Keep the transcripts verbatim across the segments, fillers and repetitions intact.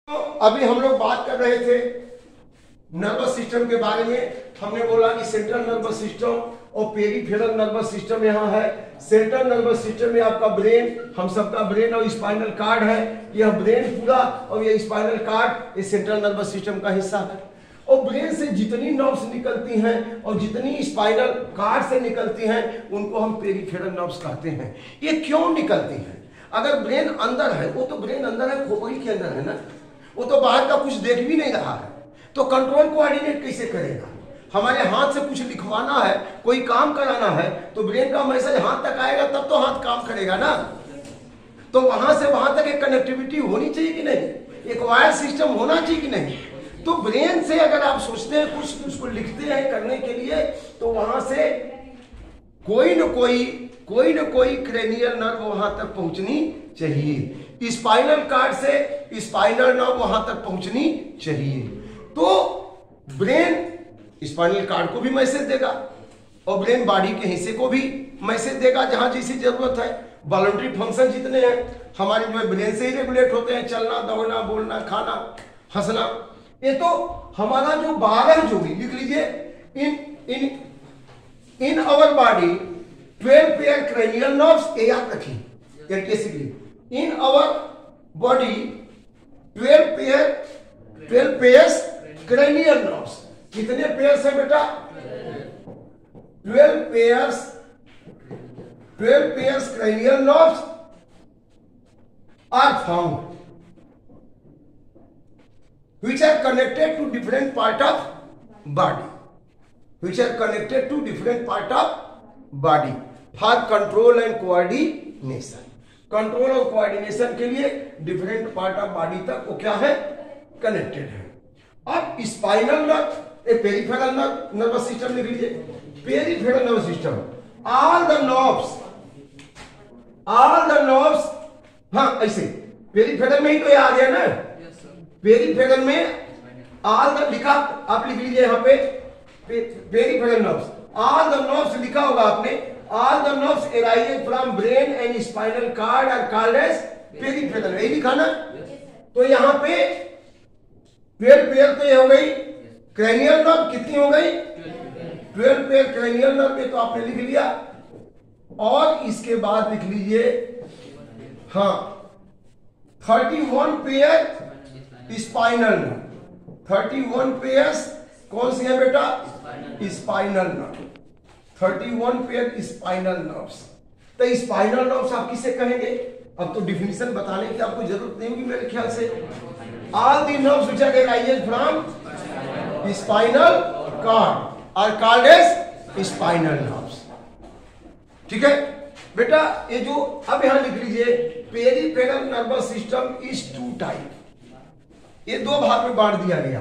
तो अभी हम लोग बात कर रहे थे नर्वस सिस्टम के बारे में। हमने बोला कि सेंट्रल नर्वस सिस्टम और पेरिफेरल नर्वस सिस्टम यहाँ है। सेंट्रल नर्वस सिस्टम में आपका ब्रेन, हम सबका ब्रेन और स्पाइनल कार्ड है। यह ब्रेन पूरा और यह स्पाइनल कार्ड ये सेंट्रल नर्वस सिस्टम का हिस्सा है। और ब्रेन से जितनी नर्व्स निकलती हैं और जितनी स्पाइनल कार्ड से निकलती हैं उनको हम पेरिफेरल नर्व्स कहते हैं। ये क्यों निकलती हैं? अगर ब्रेन अंदर है, वो तो ब्रेन अंदर है, खोपड़ी के अंदर है ना, वो तो बाहर का कुछ देख भी नहीं रहा है, तो कंट्रोल कोऑर्डिनेट कैसे करेगा? हमारे हाथ से कुछ लिखवाना है, कोई काम कराना है, तो ब्रेन का मैसेज हाथ तक आएगा तब तो हाथ काम करेगा ना। तो वहां से वहां तक एक कनेक्टिविटी होनी चाहिए कि नहीं, एक वायर सिस्टम होना चाहिए कि नहीं। तो ब्रेन से अगर आप सोचते हैं कुछ, उसको लिखते हैं करने के लिए, तो वहां से कोई न कोई कोई न कोई क्रेनियल नर्व वहां तक पहुंचनी चाहिए। स्पाइनल कार्ड से स्पाइनल नर्व वहां तक पहुंचनी चाहिए। तो ब्रेन स्पाइनल कार्ड को भी मैसेज देगा और ब्रेन बॉडी के हिस्से को भी मैसेज देगा जहां जैसी जरूरत है। वॉलंटरी फंक्शन जितने हैं हमारे जो ब्रेन से ही रेगुलेट होते हैं, चलना, दौड़ना, बोलना, खाना, हंसना। ये तो हमारा जो बारह जो भी लिख लीजिए, in in in our body twelve pair cranial nerves, ये याद रखिए। In our body twelve pair twelve pairs cranial nerves. कितने पेयर्स है बेटा? Twelve pairs twelve pairs cranial nerves are found which are connected to different part of body which are connected to different part of body for control and coordination। Control और coordination के लिए different part of body तक वो क्या है? Connected है। अब spinal nerve, peripheral nerve nervous system लिख लीजिए। Peripheral nervous system, all the nerves all the nerves हाँ ऐसे पेरिफेरल में ही तो ये आ गया ना। पेरिफेरल में ऑल द लिखा, आप लिख लीजिए यहाँ पे peripheral nerves, all the nerves लिखा होगा आपने। All the nerves arising from brain and spinal cord are called as peripheral, यही लिखा ना। तो यहाँ पे ट्वेल्व पेयर तो ये हो गई क्रेनियल नर्व, कितनी हो गई? ट्वेल्व पेयर क्रेनियल नर्व, ये तो आपने लिख लिया। और इसके बाद लिख लीजिए हाँ thirty one pair spinal nerve. Thirty one pairs कौन सी है बेटा? Spinal nerve. Thirty one pair spinal nerves. तो स्पाइनल नर्व्स आप किसे कहेंगे? अब तो डिफिनेशन बताने की आपको जरूरत नहीं होगी मेरे ख्याल से। All the nerves which are arised from spinal cord are called as spinal nerves. ठीक है बेटा, ये जो अब यहां लिख लीजिए, peripheral nervous system is two type. ये दो भाग में बांट दिया गया।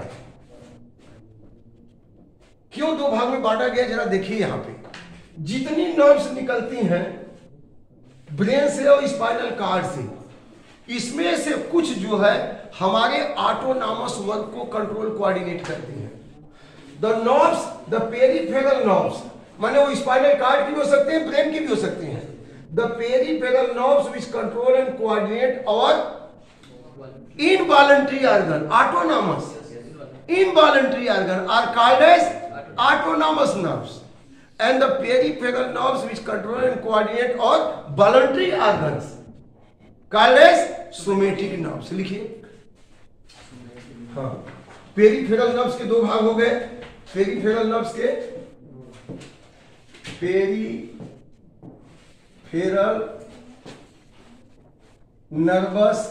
क्यों दो भाग में बांटा गया जरा देखिए। यहां पे जितनी नर्व्स निकलती हैं ब्रेन से और स्पाइनल कार्ड से, इसमें से कुछ जो है हमारे ऑटोनॉमस वर्क को कंट्रोल कोऑर्डिनेट करती हैं। The nerves, the peripheral nerves, माने वो स्पाइनल कार्ड की भी हो सकते हैं, ब्रेन की भी हो सकती हैं। The peripheral nerves which control and coordinate our involuntary organ, autonomous involuntary organ are called as autonomous nerves, and the peripheral nerves which control and coordinate or voluntary organs called as somatic nerves। लिखिए हाँ, peripheral nerves के दो भाग हो गए। Peripheral nerves के peripheral nervous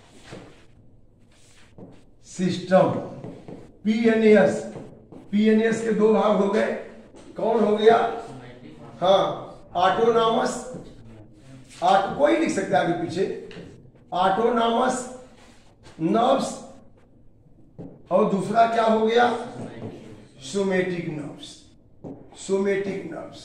system PNS, PNS के दो भाग हो गए। कौन हो गया? हाँ ऑटोनॉमस, आट कोई लिख सकता है आगे पीछे, ऑटोनॉमस नर्व्स, और दूसरा क्या हो गया? Somatic nerves. Somatic nerves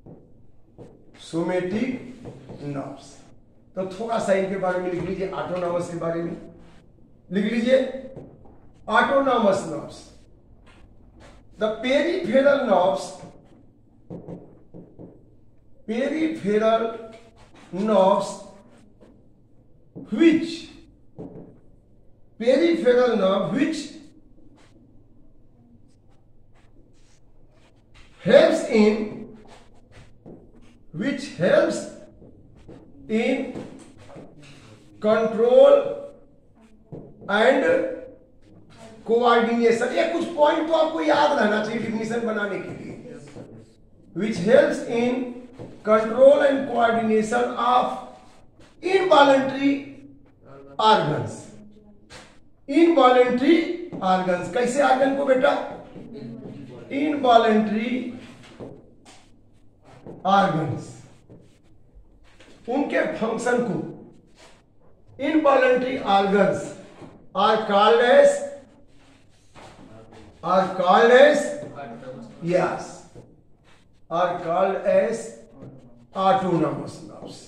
somatic nerves. तो थोड़ा सा इनके बारे में लिख लीजिए, ऑटोनॉमस के बारे में लिख लीजिए। Autonomous nerves, the peripheral nerves, peripheral nerves which peripheral nerve which helps in which helps in control and coordination। ये कुछ पॉइंट तो आपको याद रहना चाहिए डिफिनीशन बनाने के लिए। which helps in control and coordination of involuntary organs। involuntary organs कैसे ऑर्गन को बेटा? involuntary ऑर्गन्स, उनके फंक्शन को involuntary organs are called as are called as yes are called as autonomous nerves.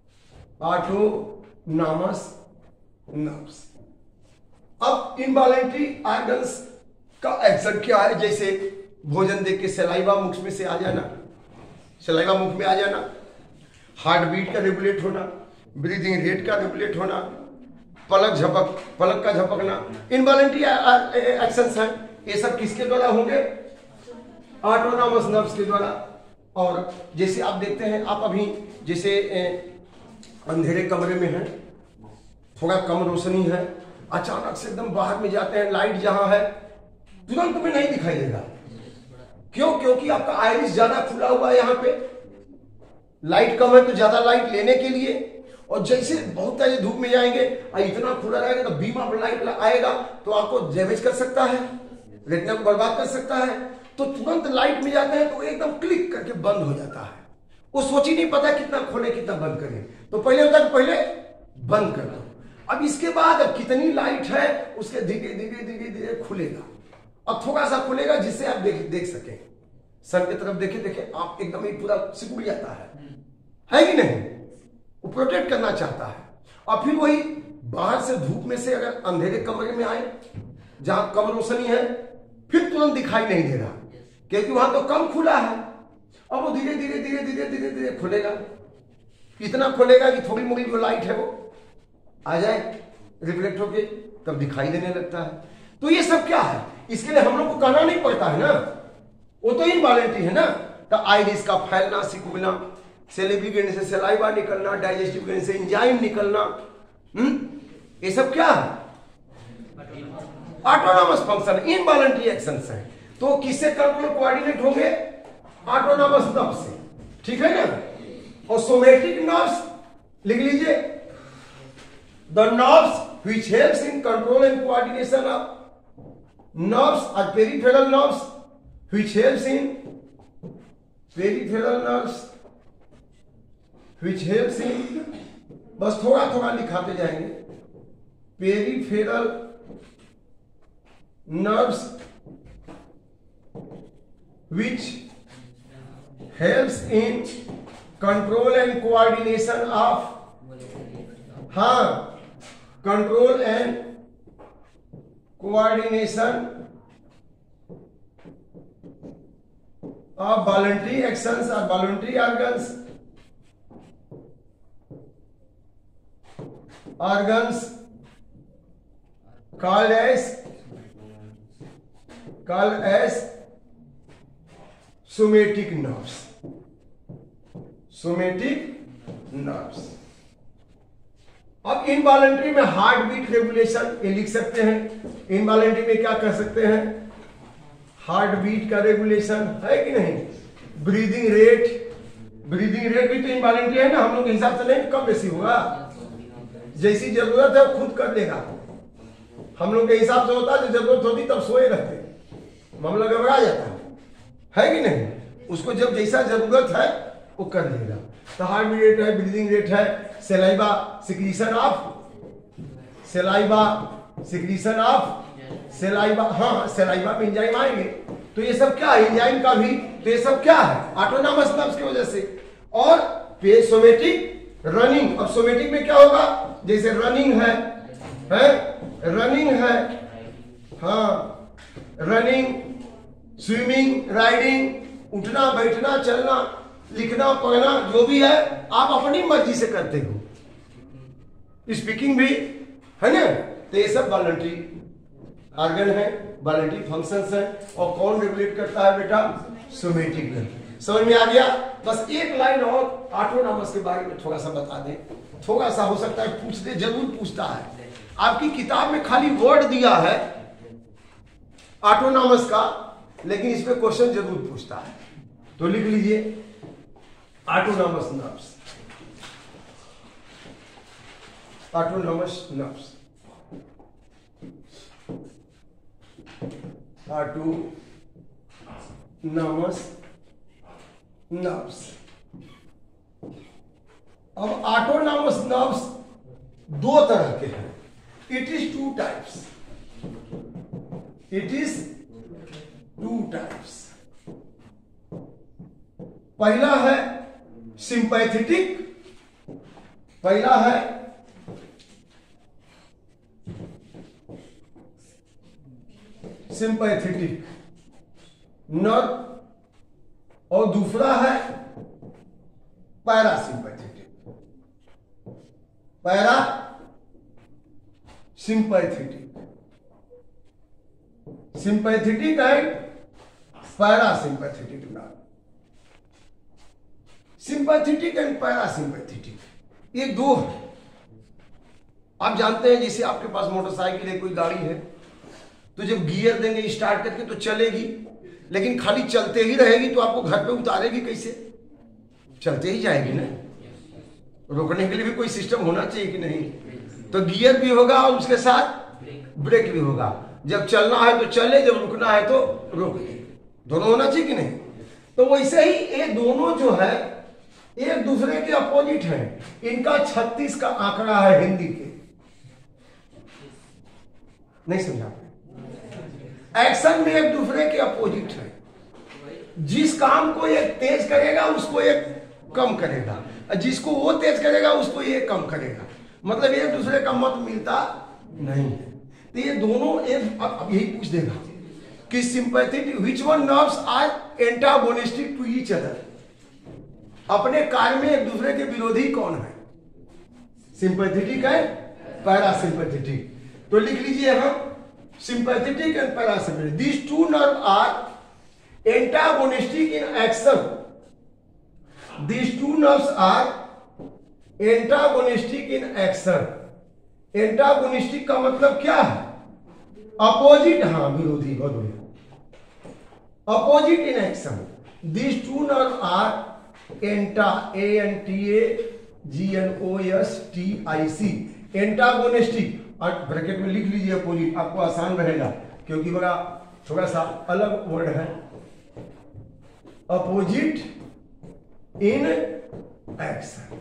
Autonomous nerves. अब involuntary organs का action क्या है? जैसे भोजन देख के सलाइवा मुख में से आ जाना, सलाइवा मुख में आ जाना, हार्ट बीट का रेगुलेट होना, ब्रीदिंग रेट का रेगुलेट होना, पलक झपक पलक का झपकना, इनवॉलंटरी एक्शंस हैं। ये सब किसके द्वारा होंगे? ऑटोनॉमस नर्व्स के द्वारा। और जैसे आप देखते हैं, आप अभी जैसे अंधेरे कमरे में हैं, थोड़ा कम रोशनी है, अचानक से एकदम बाहर में जाते हैं, लाइट जहां है तुरंत में नहीं दिखाई देगा। क्यों? क्योंकि आपका आइरिस ज्यादा खुला हुआ है, यहाँ पे लाइट कम है तो ज्यादा लाइट लेने के लिए, और जैसे बहुत तेज धूप में जाएंगे और इतना खुला रहेगा तो बीम ऑफ लाइट आएगा तो आपको डैमेज कर सकता है, रेटिना को बर्बाद कर सकता है। तो तुरंत लाइट में जाते हैं तो एकदम क्लिक करके बंद हो जाता है। वो सोच ही नहीं पता कितना खोले कितना बंद करें, तो पहले होता है पहले बंद कर दो। अब इसके बाद अब कितनी लाइट है उसके धीरे धीरे धीरे धीरे खुलेगा, अब थोड़ा सा खुलेगा जिससे आप देख देख सकें। सन की तरफ देखे देखे आप एकदम ही पूरा सिकुड़ जाता है, है कि नहीं? वो प्रोटेक्ट करना चाहता है। और फिर वही बाहर से धूप में से अगर अंधेरे कमरे में आए जहां कम रोशनी है, फिर तुरंत दिखाई नहीं दे रहा क्योंकि वहां तो कम खुला है। अब वो धीरे धीरे धीरे धीरे धीरे धीरे खुलेगा, इतना खुलेगा कि थोड़ी मोड़ी जो लाइट है वो आ जाए रिफ्लेक्ट होके, तब दिखाई देने लगता है। तो ये सब क्या है? इसके लिए हम लोग को कहना नहीं पड़ता है ना, वो तो इनवॉलंटरी है ना। तो आइरिस का फैलना, सिकुड़ना, सेलेबरी ग्लैंड से सलाइवा निकलना, डाइजेस्टिव ग्लैंड से एंजाइम निकलना, हम्म ये सब क्या है? ऑटोनॉमस फंक्शन, इनवॉलंटरी एक्शंस हैं। तो किससे कंट्रोल कोऑर्डिनेट होंगे? ऑटोनॉमस नर्व से, ठीक है ना। और सोमेटिक नर्व्स लिख लीजिए, the nerves which helps in control and coordination of nerves are peripheral nerves which helps in peripheral nerves which helps in, बस थोड़ा थोड़ा लिखाते जाएंगे, peripheral nerves which helps in control and coordination of, हाँ, control and coordination of voluntary actions or voluntary organs organs called as called as somatic nerves somatic nerves। अब involuntary में heartbeat regulation ये लिख सकते हैं। Involuntary में क्या कर सकते हैं? हार्ट बीट का रेगुलेशन है कि नहीं, ब्रीदिंग रेट, ब्रीदिंग रेट भी तो इनवॉलंटरी है ना। हम लोग के हिसाब से नहीं, कम बेसी होगा, जैसी जरूरत है खुद कर देगा। हम लोग के हिसाब से होता है, जब जरूरत होती तब सोए रहते, मामला घबरा जाता है, है कि नहीं। उसको जब जैसा जरूरत है वो कर देगा। तो हार्ट बीट रेट है, ब्रीदिंग रेट है, saliva secretion of saliva secretion of saliva, हाँ सलाइवा में एंजाइम आएंगे। तो ये सब क्या है? एंजाइम का भी, तो ये सब क्या है? ऑटोनॉमस नर्व्स की वजह से। और सोमेटिक रनिंग, अब सोमेटिक में क्या होगा? जैसे रनिंग है, है रनिंग है, हाँ रनिंग, स्विमिंग, राइडिंग, उठना बैठना चलना लिखना पढ़ना जो भी है आप अपनी मर्जी से करते हो। स्पीकिंग भी है ना, तो ये सब वॉलंटरी ऑर्गन है, वॉलंटरी फंक्शंस है। और कौन रेगुलेट करता है बेटा? Somatic gland. समझ में आ गया? बस एक लाइन और ऑटोनॉमस के बारे में थोड़ा सा बता दें, थोड़ा सा हो सकता है पूछ दे, जरूर पूछता है। आपकी किताब में खाली वर्ड दिया है ऑटोनॉमस का, लेकिन इसमें क्वेश्चन जरूर पूछता है, तो लिख लीजिए autonomous nerves. Autonomous nerves, autonomous nerves. अब ऑटोनॉमस नर्व्स दो तरह के हैं। It is two types, it is two types. पहला है सिंपैथेटिक, पहला है सिंपैथेटिक नर्व और दूसरा है parasympathetic. Parasympathetic, sympathetic and parasympathetic nerve. Sympathetic and parasympathetic ये दो है। आप जानते हैं जैसे आपके पास मोटरसाइकिल है, कोई गाड़ी है, तो जब गियर देंगे स्टार्ट करके तो चलेगी, लेकिन खाली चलते ही रहेगी तो आपको घर पे उतारेगी कैसे? चलते ही जाएगी ना। रोकने के लिए भी कोई सिस्टम होना चाहिए कि नहीं? तो गियर भी होगा और उसके साथ ब्रेक भी होगा। जब चलना है तो चले, जब रुकना है तो रोके, दोनों होना चाहिए कि नहीं? तो वैसे ही ये दोनों जो है एक दूसरे के अपोजिट है। इनका छत्तीस का आंकड़ा है हिंदी के, नहीं समझा? एक्शन में एक दूसरे के अपोजिट है। जिस काम को एक तेज करेगा उसको एक कम करेगा, जिसको वो तेज करेगा उसको ये कम करेगा। मतलब एक दूसरे का मत मिलता नहीं है। तो ये दोनों एक अब यही पूछ देगा कि sympathetic which one nerves are antagonistic to each other. अपने कार्य में एक दूसरे के विरोधी कौन है? सिंपैथेटिक है, पैरासिंपैथेटिक। तो लिख लीजिए हम sympathetic and parasympathetic. These two nerves are antagonistic in action. These two nerves are antagonistic in action. Antagonistic का मतलब क्या है? Opposite, हाँ विरोधी, बहुत बढ़िया। Opposite in action. These two nerves are anta, a n t a g n o s t i c, antagonistic। और bracket में लिख लीजिए अपोजिट, आपको आसान रहेगा क्योंकि बड़ा थोड़ा सा अलग वर्ड है। Opposite in action.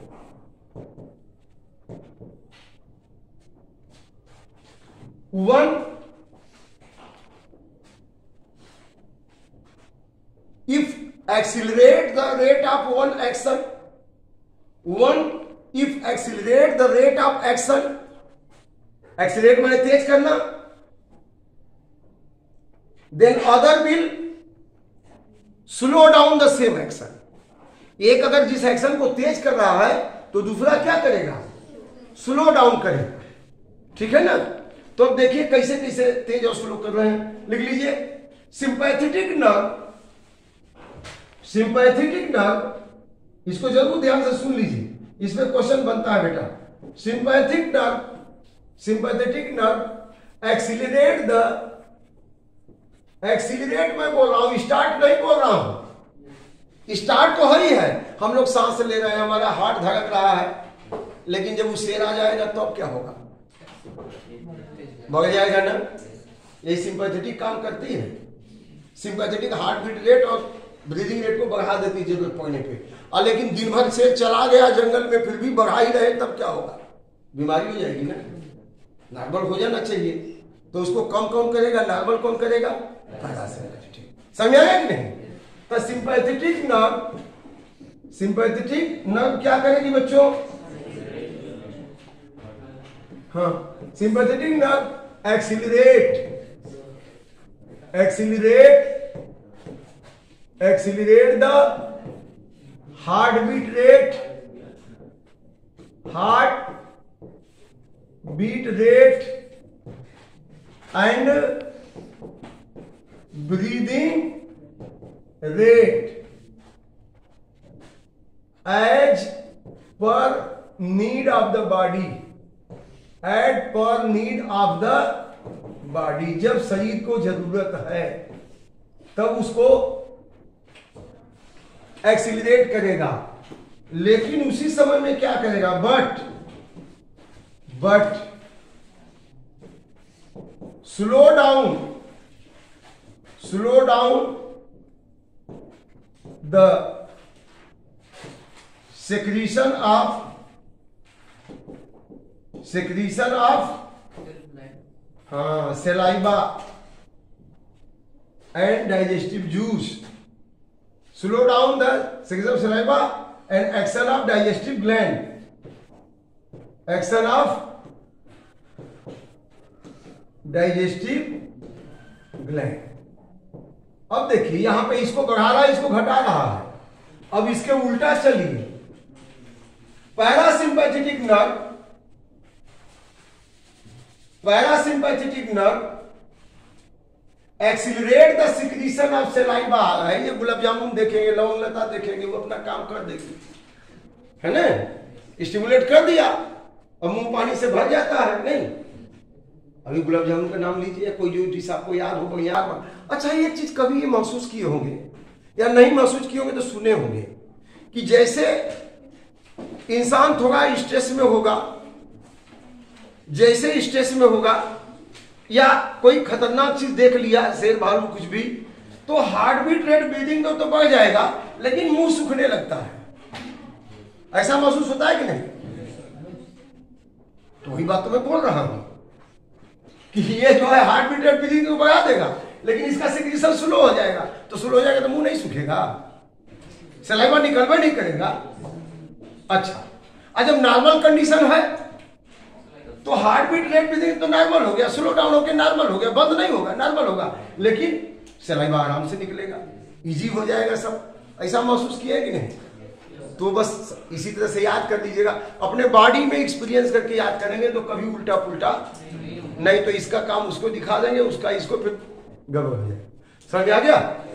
One if accelerate the rate of one action, one if accelerate the rate of action. Accelerate मैंने तेज करना, then other will slow down the same action. एक अगर जिस एक्शन को तेज कर रहा है तो दूसरा क्या करेगा? स्लो डाउन करेगा। ठीक है ना? तो अब देखिए कैसे कैसे तेज और स्लो कर रहे हैं। लिख लीजिए सिंपैथेटिक नर्व, सिंपैथेटिक नर्व, इसको जरूर ध्यान से सुन लीजिए, इसमें क्वेश्चन बनता है बेटा। Sympathetic nerve, sympathetic nerve accelerate the, accelerate मैं बोल रहा हूं, स्टार्ट नहीं बोल रहा हूं। स्टार्ट तो ही है, हम लोग सांस ले रहे हैं, हमारा हार्ट धड़क रहा है, लेकिन जब वो शेर आ जाएगा तो अब क्या होगा? बढ़ जाएगा ना। ये सिंपैथेटिक काम करती है। सिंपैथेटिक हार्ट बीट रेट और ब्रीदिंग रेट को बढ़ा देती है जरूरत पड़ने पे। और लेकिन दिन भर शेर चला गया जंगल में फिर भी बढ़ा ही रहे तब क्या होगा? बीमारी हो जाएगी ना। नॉर्मल हो जाना चाहिए, तो उसको कम कौन करेगा? नॉर्मल कौन करेगा? पैरासिम्पैथेटिक। समझ आया कि नहीं? तो सिंपैथेटिक नर्व, सिंपैथेटिक नर्व क्या करेगी बच्चों? हाँ, sympathetic nerve accelerate, accelerate, accelerate the heartbeat rate, heartbeat rate and breathing rate as per need of the body, at per need of the body. जब शरीर को जरूरत है तब उसको एक्सीलरेट करेगा, लेकिन उसी समय में क्या करेगा, but but slow down slow down the secretion of secretion of हाँ saliva and digestive juice, slow down the secretion of saliva and action of digestive gland, action of digestive gland. अब देखिए यहां पे इसको बढ़ा रहा है, इसको घटा रहा है। अब इसके उल्टा चलिए, parasympathetic nerve parasympathetic nerve accelerate the secretion of saliva है। ये गुलाब जामुन देखेंगे, लवंग लता देखेंगे, वो अपना काम कर देगी, है ना, स्टिमुलेट कर दिया और मुंह पानी से भर जाता है। नहीं, अभी गुलाब जामुन का नाम लीजिए, कोई जो डिश आपको याद हो बढ़िया। अच्छा, ये चीज कभी ये महसूस किए होंगे या नहीं महसूस किए होंगे तो सुने होंगे कि जैसे इंसान थोड़ा स्ट्रेस में होगा, जैसे स्ट्रेस में होगा या कोई खतरनाक चीज देख लिया, शेर भालू कुछ भी, तो हार्ट बीट रेट ब्रीदिंग तो, तो बढ़ जाएगा, लेकिन मुंह सूखने लगता है। ऐसा महसूस होता है कि नहीं? तो वही बात तो मैं बोल रहा हूं कि ये जो है हार्ट बीट रेट ब्रीदिंग को बढ़ा देगा, लेकिन इसका सिक्रीशन स्लो हो जाएगा। तो स्लो हो जाएगा तो मुंह नहीं सूखेगा, सलाइवा निकलवा नहीं करेगा। अच्छा, आज जब नॉर्मल कंडीशन है तो हार्ट बीट रेट ब्रीदिंग तो नॉर्मल हो गया, स्लो डाउन हो गया, नॉर्मल हो गया, बंद नहीं होगा, नॉर्मल होगा, लेकिन सलाइवा आराम से निकलेगा, इजी हो जाएगा सब। ऐसा महसूस किया है कि नहीं? तो बस इसी तरह से याद कर लीजिएगा, अपने बॉडी में एक्सपीरियंस करके याद करेंगे तो कभी उल्टा पुल्टा नहीं, तो इसका काम उसको दिखा देंगे, उसका इसको, फिर गड़बड़ हो जाएगा। समझ आ गया?